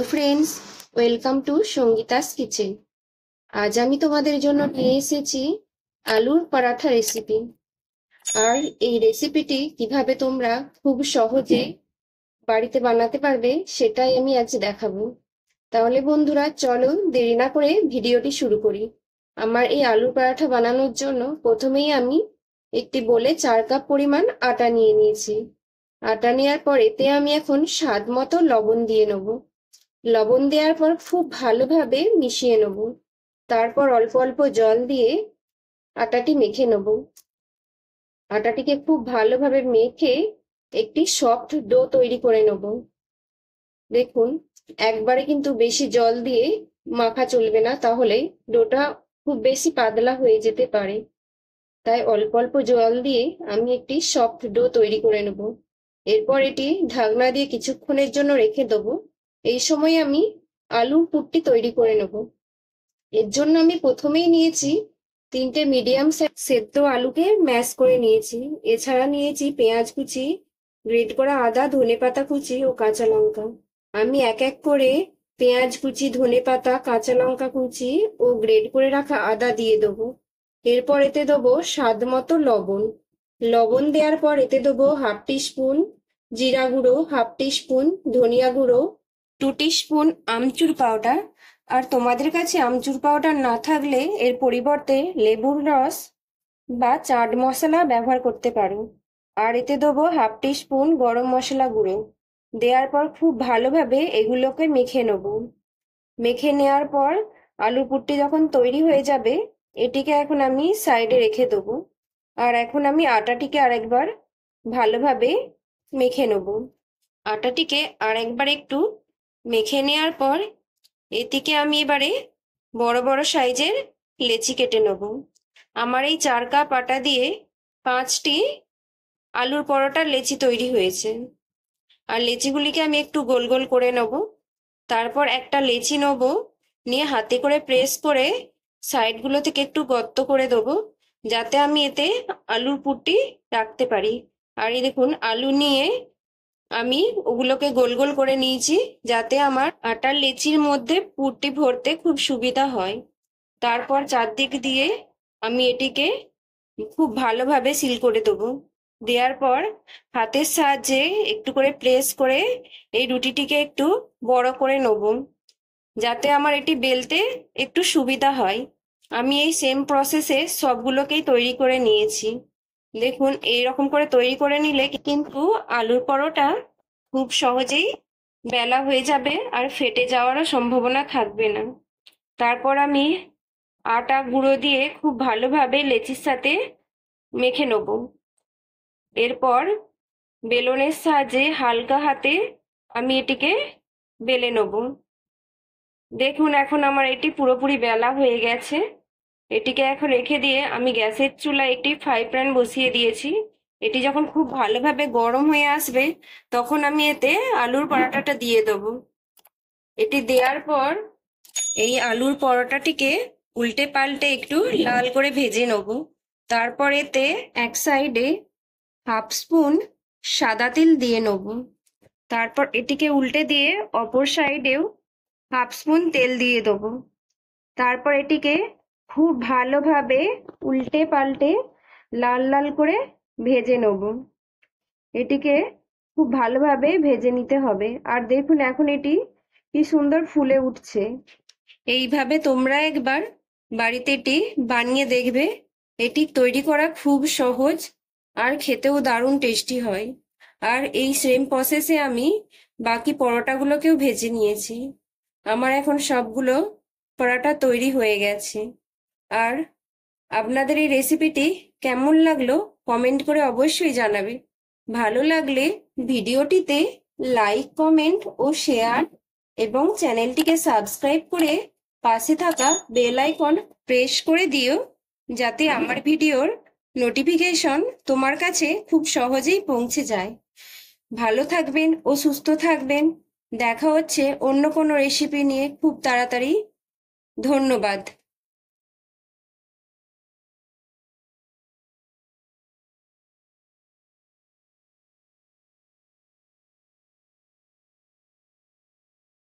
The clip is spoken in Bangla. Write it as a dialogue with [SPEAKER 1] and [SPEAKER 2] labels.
[SPEAKER 1] Friends, welcome to Sangeeta's kitchen. আজ আমি তোমাদের জন্য নিয়ে এসেছি আলুর পরাঠা রেসিপি। আর এই রেসিপিটি কিভাবে তোমরা খুব সহজে বাড়িতে বানাতে পারবে সেটাই আমি আজ দেখাবো। তাহলে বন্ধুরা চলো দেরি না করে ভিডিওটি শুরু করি। আমার এই আলুর পরাঠা বানানোর জন্য প্রথমেই আমি একটি বোলে 4 কাপ পরিমাণ আটা নিয়ে নিয়েছি। আটা নেওয়ার পর এতে আমি এখন স্বাদ মতো লবণ দিয়ে নেবো। লবণ দেওয়ার পর খুব ভালোভাবে মিশিয়ে নেব। তারপর অল্প অল্প জল দিয়ে আটাটি মেখে নেব। আটাটিকে খুব ভালোভাবে মেখে একটি সফট ডো তৈরি করে নেব। দেখুন, একবারে কিন্তু বেশি জল দিয়ে মাখা চলবে না, তাহলে ডোটা খুব বেশি পাতলা হয়ে যেতে পারে। তাই অল্প অল্প জল দিয়ে আমি একটি সফট ডো তৈরি করে নেব। এরপর এটি ঢাকনা দিয়ে কিছুক্ষণের জন্য রেখে দেবো। এই সময় আমি আলুর পুরটি তৈরি করে নেব। এর জন্য আমি প্রথমেই নিয়েছি 3টে মিডিয়াম সাইজ সেদ্ধ আলুকে ম্যাশ করে নিয়েছি। এছাড়া নিয়েছি পেঁয়াজ কুচি, গ্রেট করা আদা, ধনেপাতা কুচি ও কাঁচা লঙ্কা। আমি এক এক করে পেঁয়াজ কুচি, ধনেপাতা, কাঁচা লঙ্কা কুচি ও গ্রেট করে রাখা আদা দিয়ে দেবো। এরপর এতে দেবো স্বাদ মতো লবণ। লবণ দেওয়ার পর এতে দেবো 1/2 টিস্পুন জিরা গুঁড়ো, 1/2 টিস্পুন ধনিয়া গুঁড়ো, 2 টিস্পুন আমচুর পাউডার। আর তোমাদের কাছে আমচুর পাউডার না থাকলে এর পরিবর্তে লেবুর রস বা চাট মশলা ব্যবহার করতে পারো। আর এতে দেবো 1/2 টিস্পুন গরম মশলা গুঁড়ো। দেওয়ার পর খুব ভালোভাবে এগুলোকে মেখে নেব। মেখে নেওয়ার পর আলু পুরটি যখন তৈরি হয়ে যাবে, এটিকে এখন আমি সাইডে রেখে দেবো। আর এখন আমি আটাটিকে আরেকবার ভালোভাবে মেখে নেব। আটাটিকে আরেকবার একটু মেখে নেওয়ার পর এটিকে আমি এবারে বড় বড় সাইজের লেচি কেটে নেব। আমার এই 4 কাপ আটা দিয়ে 5টি আলুর পরোটার লেচি তৈরি হয়েছে। আর লেচিগুলিকে আমি একটু গোল গোল করে নেব। তারপর একটা লেচি নেব, নিয়ে হাতে করে প্রেস করে সাইডগুলো থেকে একটু গর্ত করে দেবো, যাতে আমি এতে আলুর পুরটি রাখতে পারি। আর এই দেখুন, আলু নিয়ে আমি ওগুলোকে গোল গোল করে নিয়েছি, যাতে আমার আটার লেচির মধ্যে পুরটি ভরতে খুব সুবিধা হয়। তারপর চারদিক দিয়ে আমি এটিকে খুব ভালোভাবে সিল করে দেবো। দেওয়ার পর হাতের সাহায্যে একটু করে প্রেস করে এই রুটিটিকে একটু বড় করে নেব, যাতে আমার এটি বেলতে একটু সুবিধা হয়। আমি এই সেম প্রসেসে সবগুলোকেই তৈরি করে নিয়েছি। দেখুন, এইরকম করে তৈরি করে নিলে কিন্তু আলুর পরোটা খুব সহজেই বেলা হয়ে যাবে আর ফেটে যাওয়ারও সম্ভাবনা থাকবে না। তারপর আমি আটা গুঁড়ো দিয়ে খুব ভালোভাবে লেচির সাথে মেখে নেব। এরপর বেলনের সাহায্যে হালকা হাতে আমি এটিকে বেলে নেব। দেখুন, এখন আমার এটি পুরোপুরি বেলা হয়ে গেছে। এটিকে এখন রেখে দিয়ে আমি গ্যাসের চুলায় একটি ফ্রাই প্যান বসিয়ে দিয়েছি। এটি যখন খুব ভালোভাবে গরম হয়ে আসবে, তখন আমি এতে আলুর পরোটাটা দিয়ে দেবো। এটি দেওয়ার পর এই আলুর পরোটাটিকে উল্টে পাল্টে একটু লাল করে ভেজে নেব। তারপর এতে এক সাইডে 1/2 স্পুন সাদা তিল দিয়ে নেব। তারপর এটিকে উল্টে দিয়ে অপর সাইডেও 1/2 স্পুন তেল দিয়ে দেবো। তারপর এটিকে খুব ভালোভাবে উল্টে পাল্টে লাল লাল করে ভেজে নেব। এটিকে খুব ভালোভাবে ভেজে নিতে হবে। আর দেখুন, এখন এটি কি সুন্দর ফুলে উঠছে। এইভাবে তোমরা একবার বাড়িতে এটি বানিয়ে দেখবে। এটি তৈরি করা খুব সহজ আর খেতেও দারুণ টেস্টি হয়। আর এই সেম প্রসেসে আমি বাকি পরোটাগুলোকেও ভেজে নিয়েছি। আমার এখন সবগুলো পরোটা তৈরি হয়ে গেছে। আর আপনাদের এই রেসিপিটি কেমন লাগলো কমেন্ট করে অবশ্যই জানাবে। ভালো লাগলে ভিডিওটিতে লাইক, কমেন্ট ও শেয়ার এবং চ্যানেলটিকে সাবস্ক্রাইব করে পাশে থাকা বেল আইকন প্রেস করে দিও, যাতে আমার ভিডিওর নোটিফিকেশন তোমার কাছে খুব সহজেই পৌঁছে যায়। ভালো থাকবেন ও সুস্থ থাকবেন। দেখা হচ্ছে অন্য কোনো রেসিপি নিয়ে খুব তাড়াতাড়ি। ধন্যবাদ।